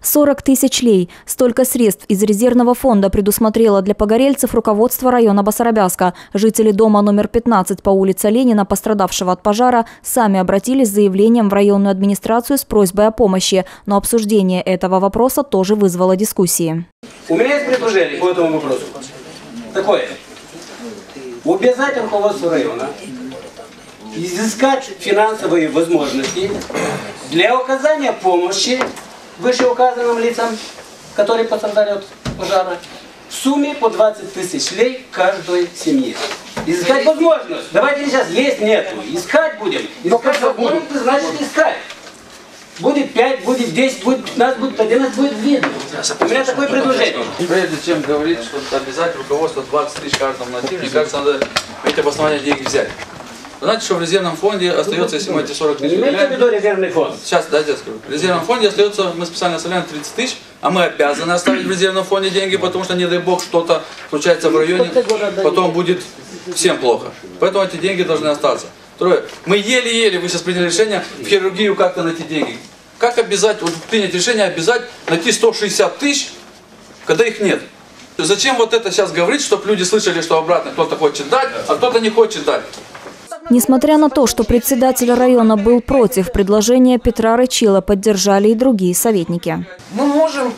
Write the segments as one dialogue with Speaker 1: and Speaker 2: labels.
Speaker 1: 40 тысяч лей. Столько средств из резервного фонда предусмотрело для погорельцев руководство района Басарабяска. Жители дома номер 15 по улице Ленина, пострадавшего от пожара, сами обратились с заявлением в районную администрацию с просьбой о помощи. Но обсуждение этого вопроса тоже вызвало дискуссии.
Speaker 2: У меня есть предложение по этому вопросу. Такое. Обязать руководство района изыскать финансовые возможности для оказания помощи вышеуказанным лицам, которые пострадали от пожара, в сумме по 20 тысяч лей каждой семье. Искать возможность. Давайте сейчас есть, нету. Искать будем. Искать возможность, значит искать. Будет 5, будет 10, будет 15, будет 11, будет видно. У меня такое предложение.
Speaker 3: Прежде чем говорить, что обязать руководство 20 тысяч каждому найти, мне кажется, надо эти обоснования деньги взять. Знаете, что в резервном фонде остается, если мы эти 40 тысяч...
Speaker 2: Имейте в виду резервный фонд.
Speaker 3: Сейчас, дайте я скажу. В резервном фонде остается, мы специально оставляем 30 тысяч, а мы обязаны оставить в резервном фонде деньги, потому что, не дай бог, что-то случается в районе, потом будет всем плохо. Поэтому эти деньги должны остаться. Второе. Мы еле-еле, вы сейчас приняли решение, в хирургию как-то найти деньги. Как обязать, вот принять решение обязать найти 160 тысяч, когда их нет? Зачем вот это сейчас говорить, чтобы люди слышали, что обратно кто-то хочет дать, а кто-то не хочет дать?
Speaker 1: Несмотря на то, что председатель района был против предложения Петра Рычила, поддержали и другие советники.
Speaker 4: Мы можем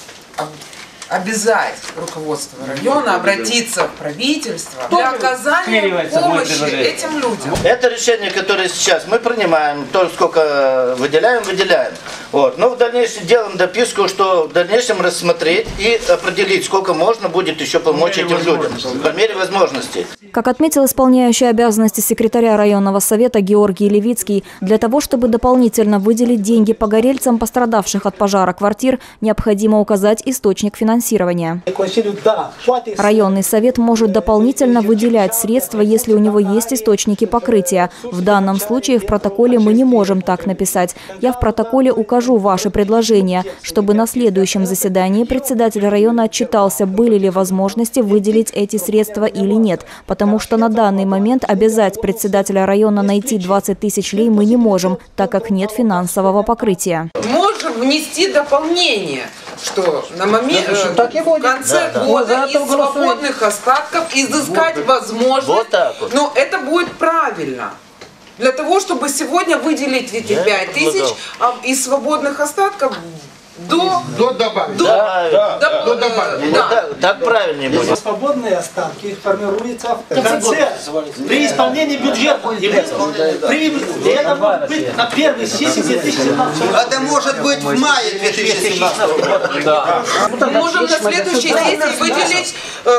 Speaker 4: обязать руководство района обратиться в правительство для оказания помощи этим людям.
Speaker 5: Это решение, которое сейчас мы принимаем, то, сколько выделяем. Вот. Но в дальнейшем делаем дописку, что в дальнейшем рассмотреть и определить, сколько можно будет еще помочь этим людям, по мере возможностей.
Speaker 1: Как отметил исполняющий обязанности секретаря районного совета Георгий Левицкий, для того, чтобы дополнительно выделить деньги погорельцам, пострадавших от пожара квартир, необходимо указать источник финансирования. Районный совет может дополнительно выделять средства, если у него есть источники покрытия. В данном случае в протоколе мы не можем так написать. Я в протоколе укажу ваши предложения, чтобы на следующем заседании председатель района отчитался, были ли возможности выделить эти средства или нет. Потому что на данный момент обязать председателя района найти 20 тысяч лей мы не можем, так как нет финансового покрытия.
Speaker 4: Можем внести дополнение, что на момент в конце года из свободных остатков изыскать возможность, но это будет правильно. Для того, чтобы сегодня выделить эти 5 тысяч, а из свободных остатков
Speaker 5: добавить. Так правильнее будет.
Speaker 6: Свободные остатки формируются в конце, при исполнении бюджета. Это может быть на первой сессии 2017 года.
Speaker 7: Это может быть в мае 2017 года.
Speaker 4: Мы можем на следующей сессии выделить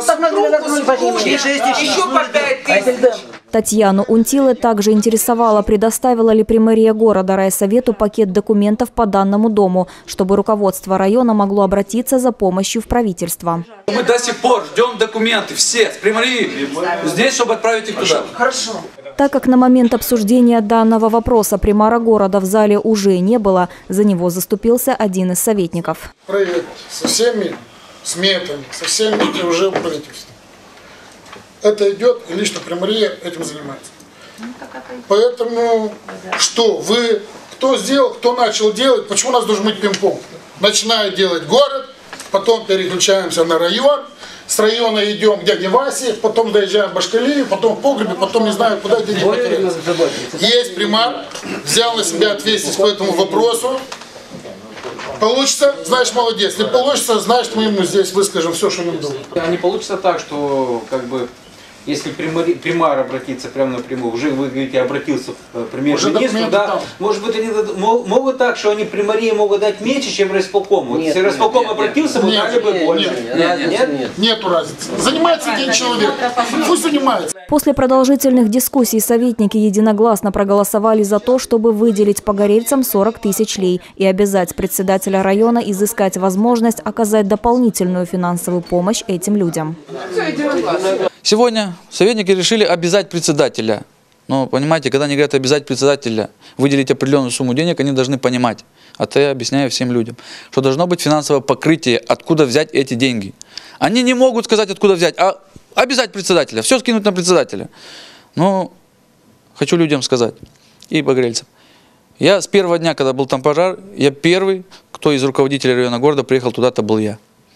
Speaker 4: еще по 5 тысяч.
Speaker 1: Татьяну Унтилы также интересовало, предоставила ли примэрия города райсовету пакет документов по данному дому, чтобы руководство района могло обратиться за помощью в правительство.
Speaker 3: Мы до сих пор ждем документы, все, с примэрии, здесь, чтобы отправить их туда.
Speaker 4: Хорошо.
Speaker 1: Так как на момент обсуждения данного вопроса примара города в зале уже не было, за него заступился один из советников.
Speaker 8: Проект со всеми сметами, со всеми уже у правительства. Это идет, и лично примэрия этим занимается. Поэтому что вы, кто сделал, кто начал делать, почему у нас должен быть пинг-понг? Начинает делать город, потом переключаемся на район, с района идем к дяде Васе, потом доезжаем в Башкалию, потом в Погребе, потом не знаю куда деньги потеряются. Есть примар, взял на себя ответственность по этому вопросу. Получится, знаешь, молодец. Не получится, значит, мы ему здесь выскажем все, что нам думаем.
Speaker 9: А не получится так, что как бы если примар обратиться прямо напрямую, уже вы говорите, обратился в премьер-министру, да, может быть, они могут так, что они примарии могут дать меньше, чем райисполкому. Если райисполком обратился, мы дали бы больше.
Speaker 8: Нету разницы. Занимается один человек. Пусть занимается.
Speaker 1: После продолжительных дискуссий советники единогласно проголосовали за то, чтобы выделить погорельцам 40 тысяч лей и обязать председателя района изыскать возможность оказать дополнительную финансовую помощь этим людям.
Speaker 3: Сегодня советники решили обязать председателя. Но понимаете, когда они говорят обязать председателя выделить определенную сумму денег, они должны понимать, это я объясняю всем людям, что должно быть финансовое покрытие, откуда взять эти деньги. Они не могут сказать, откуда взять, а обязать председателя, все скинуть на председателя. Но хочу людям сказать, и погорельцам, Я с первого дня, когда был там пожар, я первый, кто из руководителей района города приехал туда, это был я.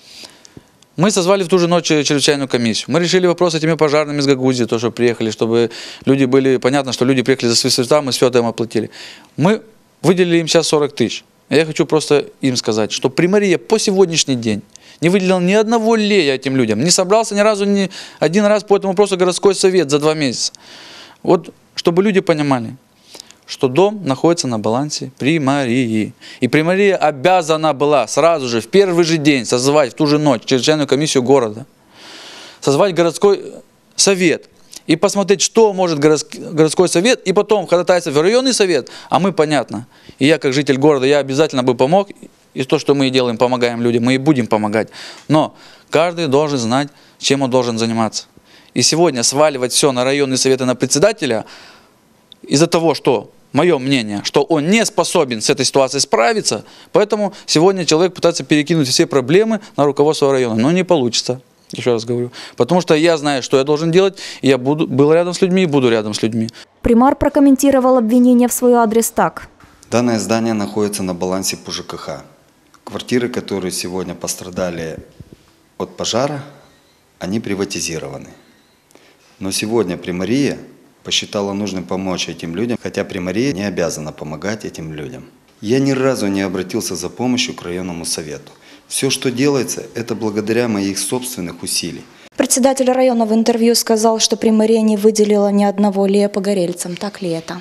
Speaker 3: Мы созвали в ту же ночь чрезвычайную комиссию. Мы решили вопрос с этими пожарными из Гагаузии, то, что приехали, чтобы люди были, понятно, что люди приехали за свои средства, мы все это им оплатили. Мы выделили им сейчас 40 тысяч. Я хочу просто им сказать, что Примария по сегодняшний день не выделил ни одного лея этим людям. Не собрался ни разу, ни один раз по этому вопросу городской совет за 2 месяца. Вот, чтобы люди понимали, что дом находится на балансе Примарии. И Примария обязана была сразу же, в первый же день, созвать в ту же ночь чрезвычайную комиссию города, созвать городской совет и посмотреть, что может городской совет, и потом ходатайствовать в районный совет. А мы, понятно, и я как житель города, я обязательно бы помог, и то, что мы и делаем, помогаем людям, мы и будем помогать. Но каждый должен знать, чем он должен заниматься. И сегодня сваливать все на районный совет и на председателя из-за того, что, мое мнение, что он не способен с этой ситуацией справиться, поэтому сегодня человек пытается перекинуть все проблемы на руководство района, но не получится, еще раз говорю, потому что я знаю, что я должен делать, и я был рядом с людьми и буду рядом с людьми.
Speaker 1: Примар прокомментировал обвинение в свой адрес так.
Speaker 10: Данное здание находится на балансе по ЖКХ. Квартиры, которые сегодня пострадали от пожара, они приватизированы. Но сегодня Примария посчитала нужным помочь этим людям, хотя Примария не обязана помогать этим людям. Я ни разу не обратился за помощью к районному совету. Все, что делается, это благодаря моих собственных усилий.
Speaker 1: Председатель района в интервью сказал, что Примария не выделила ни одного лея погорельцам. Так ли это?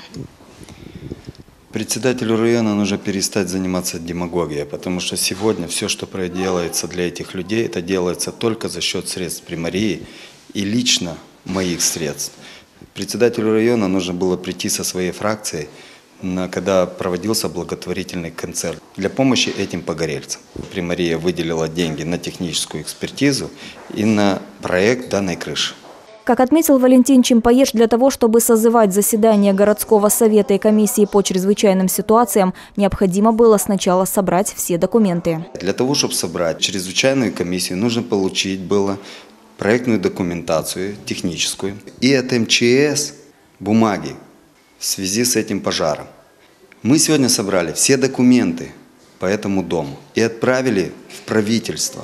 Speaker 10: Председателю района нужно перестать заниматься демагогией, потому что сегодня все, что делается для этих людей, это делается только за счет средств Примарии и лично моих средств. Председателю района нужно было прийти со своей фракцией, когда проводился благотворительный концерт для помощи этим погорельцам. Примария выделила деньги на техническую экспертизу и на проект данной крыши.
Speaker 1: Как отметил Валентин Чимпаеш, для того, чтобы созывать заседание городского совета и комиссии по чрезвычайным ситуациям, необходимо было сначала собрать все документы.
Speaker 10: Для того, чтобы собрать чрезвычайную комиссию, нужно получить было проектную документацию, техническую, и от МЧС бумаги в связи с этим пожаром. Мы сегодня собрали все документы по этому дому и отправили в правительство.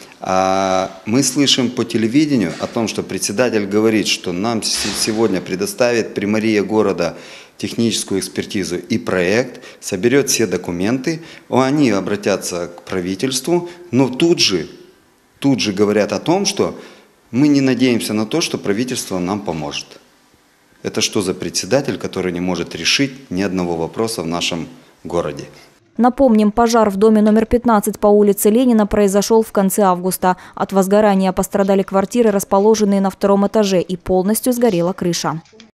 Speaker 10: А мы слышим по телевидению о том, что председатель говорит, что нам сегодня предоставит Примария города техническую экспертизу и проект, соберет все документы, они обратятся к правительству, но тут же говорят о том, что мы не надеемся на то, что правительство нам поможет. Это что за председатель, который не может решить ни одного вопроса в нашем городе?
Speaker 1: Напомним, пожар в доме номер 15 по улице Ленина произошел в конце августа. От возгорания пострадали квартиры, расположенные на 2-м этаже, и полностью сгорела крыша.